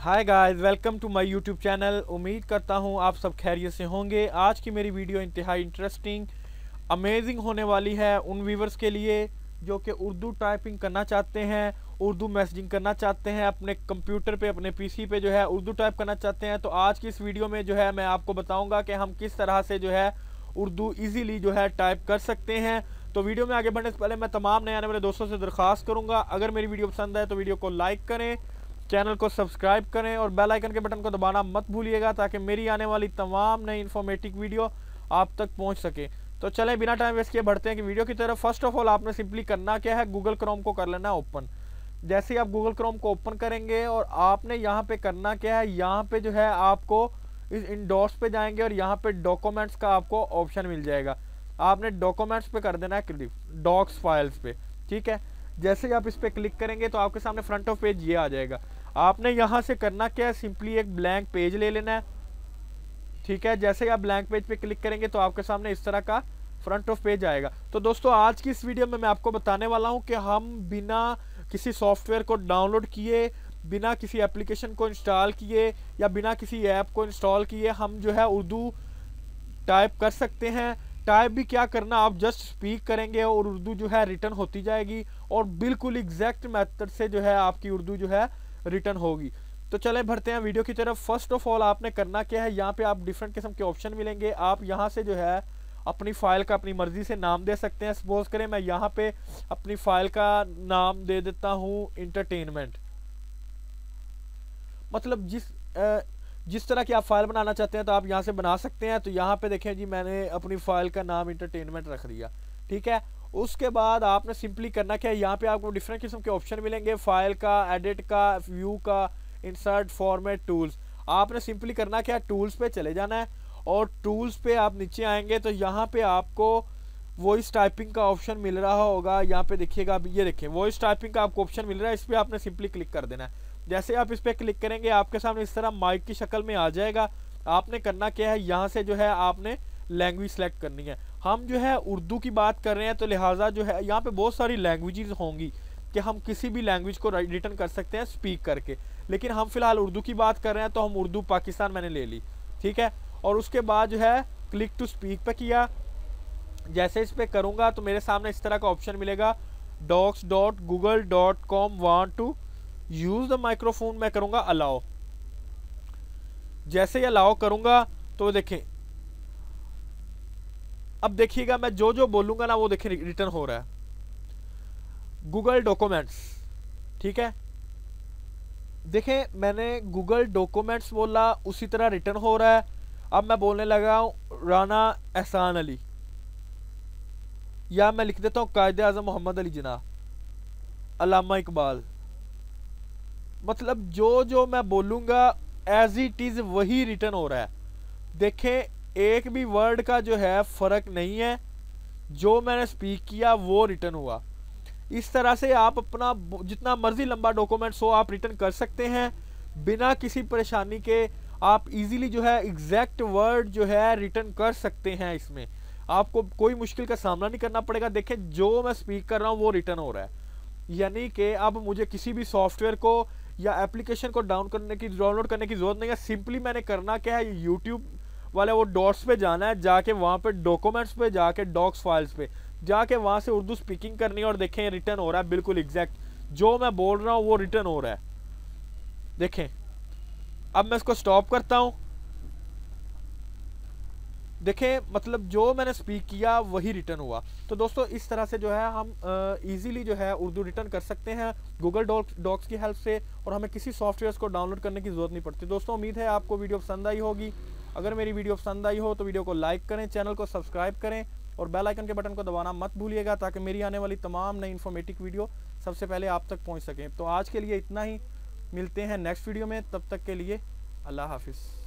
Hi guys, welcome to my YouTube channel. उम्मीद करता हूँ आप सब खैरियत से होंगे। आज की मेरी वीडियो इंतहाई इंटरेस्टिंग अमेजिंग होने वाली है उन व्यूवर्स के लिए जो कि उर्दू टाइपिंग करना चाहते हैं, उर्दू मैसेजिंग करना चाहते हैं, अपने कंप्यूटर पे अपने पीसी पे जो है उर्दू टाइप करना चाहते हैं। तो आज की इस वीडियो में जो है मैं आपको बताऊंगा कि हम किस तरह से जो है उर्दू ईजीली जो है टाइप कर सकते हैं। तो वीडियो में आगे बढ़ने से पहले मैं तमाम नए आने वाले दोस्तों से दरख्वास्त करूंगा, अगर मेरी वीडियो पसंद आए तो वीडियो को लाइक करें, चैनल को सब्सक्राइब करें और बेल आइकन के बटन को दबाना मत भूलिएगा ताकि मेरी आने वाली तमाम नई इन्फॉर्मेटिव वीडियो आप तक पहुंच सके। तो चलें बिना टाइम वेस्ट किए बढ़ते हैं कि वीडियो की तरफ। फर्स्ट ऑफ ऑल आपने सिंपली करना क्या है, गूगल क्रोम को कर लेना ओपन। जैसे ही आप गूगल क्रोम को ओपन करेंगे और आपने यहाँ पे करना क्या है, यहाँ पे जो है आपको इस इंडोर्स पे जाएंगे और यहाँ पे डॉक्यूमेंट्स का आपको ऑप्शन मिल जाएगा। आपने डॉक्यूमेंट्स पे कर देना है क्लिक, डॉक्स फाइल्स पे, ठीक है। जैसे ही आप इस पे क्लिक करेंगे तो आपके सामने फ्रंट ऑफ पेज ये आ जाएगा। आपने यहाँ से करना क्या है, सिंपली एक ब्लैंक पेज ले लेना है, ठीक है। जैसे ही आप ब्लैंक पेज पे क्लिक करेंगे तो आपके सामने इस तरह का फ्रंट ऑफ पेज आएगा। तो दोस्तों आज की इस वीडियो में मैं आपको बताने वाला हूँ कि हम बिना किसी सॉफ्टवेयर को डाउनलोड किए, बिना किसी एप्लीकेशन को इंस्टॉल किए या बिना किसी ऐप को इंस्टॉल किए हम जो है उर्दू टाइप कर सकते हैं। टाइप भी क्या करना, आप जस्ट स्पीक करेंगे और उर्दू जो है रिटर्न होती जाएगी और बिल्कुल एग्जैक्ट मेथड से जो है आपकी उर्दू जो है रिटर्न होगी। तो चलें बढ़ते हैं वीडियो की तरफ। फर्स्ट ऑफ ऑल आपने करना क्या है, यहाँ पे आप डिफरेंट किस्म के ऑप्शन मिलेंगे। आप यहाँ से जो है अपनी फाइल का अपनी मर्जी से नाम दे सकते हैं। सपोज करें मैं यहाँ पे अपनी फाइल का नाम दे देता हूँ इंटरटेनमेंट। मतलब जिस तरह की आप फाइल बनाना चाहते हैं तो आप यहाँ से बना सकते हैं। तो यहाँ पे देखें जी, मैंने अपनी फाइल का नाम इंटरटेनमेंट रख दिया, ठीक है। उसके बाद आपने सिंपली करना क्या है, यहाँ पे आपको डिफरेंट किस्म के ऑप्शन मिलेंगे, फाइल का, एडिट का, व्यू का, इंसर्ट, फॉर्मेट, टूल्स। आपने सिंपली करना क्या है, टूल्स पे चले जाना है और टूल्स पे आप नीचे आएंगे तो यहाँ पे आपको वॉइस टाइपिंग का ऑप्शन मिल रहा होगा। यहाँ पे देखिएगा, अब ये देखें वॉइस टाइपिंग का आपको ऑप्शन मिल रहा है, इस पर आपने सिंपली क्लिक कर देना है। जैसे आप इस पर क्लिक करेंगे आपके सामने इस तरह माइक की शक्ल में आ जाएगा। आपने करना क्या है, यहाँ से जो है आपने लैंग्वेज सेलेक्ट करनी है। हम जो है उर्दू की बात कर रहे हैं तो लिहाजा जो है यहाँ पे बहुत सारी लैंग्वेजेस होंगी कि हम किसी भी लैंग्वेज को रिटर्न कर सकते हैं स्पीक करके, लेकिन हम फिलहाल उर्दू की बात कर रहे हैं तो हम उर्दू पाकिस्तान मैंने ले ली, ठीक है। और उसके बाद जो है क्लिक टू स्पीक पे किया। जैसे इस पर करूँगा तो मेरे सामने इस तरह का ऑप्शन मिलेगा, docs.google.com want to use the microphone. मैं करूंगा अलाउ। जैसे ही अलाउ करूंगा तो देखें, अब देखिएगा मैं जो जो बोलूंगा ना वो देखें रिटर्न हो रहा है। गूगल डॉक्यूमेंट्स, ठीक है। देखें मैंने गूगल डॉक्यूमेंट्स बोला, उसी तरह रिटर्न हो रहा है। अब मैं बोलने लगा हूं राना एहसान अली, या मैं लिख देता हूं कायदे आजम मोहम्मद अली जिन्ना, अल्लामा इकबाल। मतलब जो जो मैं बोलूंगा एज इट इज वही रिटर्न हो रहा है। देखें एक भी वर्ड का जो है फर्क नहीं है, जो मैंने स्पीक किया वो रिटर्न हुआ। इस तरह से आप अपना जितना मर्जी लंबा डॉक्यूमेंट्स हो आप रिटर्न कर सकते हैं बिना किसी परेशानी के। आप इजीली जो है एग्जैक्ट वर्ड जो है रिटर्न कर सकते हैं, इसमें आपको कोई मुश्किल का सामना नहीं करना पड़ेगा। देखें जो मैं स्पीक कर रहा हूँ वो रिटर्न हो रहा है, यानी कि अब मुझे किसी भी सॉफ्टवेयर को या एप्लीकेशन को डाउनलोड करने की जरूरत नहीं है। सिंपली मैंने करना क्या है, यूट्यूब वाले वो डॉट्स पे जाना है, जाके वहाँ पे डॉक्यूमेंट्स पे जाके डॉक्स फाइल्स पे जाके वहाँ से उर्दू स्पीकिंग करनी है और देखें रिटर्न हो रहा है बिल्कुल एग्जैक्ट जो मैं बोल रहा हूँ वो रिटर्न हो रहा है। देखें अब मैं इसको स्टॉप करता हूँ। देखें मतलब जो मैंने स्पीक किया वही रिटर्न हुआ। तो दोस्तों इस तरह से जो है हम इजीली जो है उर्दू रिटर्न कर सकते हैं गूगल डॉक्स की हेल्प से, और हमें किसी सॉफ्टवेयर को डाउनलोड करने की जरूरत नहीं पड़ती। दोस्तों उम्मीद है आपको वीडियो पसंद आई होगी। अगर मेरी वीडियो पसंद आई हो तो वीडियो को लाइक करें, चैनल को सब्सक्राइब करें और बेल आइकन के बटन को दबाना मत भूलिएगा ताकि मेरी आने वाली तमाम नई इन्फॉर्मेटिव वीडियो सबसे पहले आप तक पहुँच सकें। तो आज के लिए इतना ही, मिलते हैं नेक्स्ट वीडियो में, तब तक के लिए अल्लाह हाफिज़।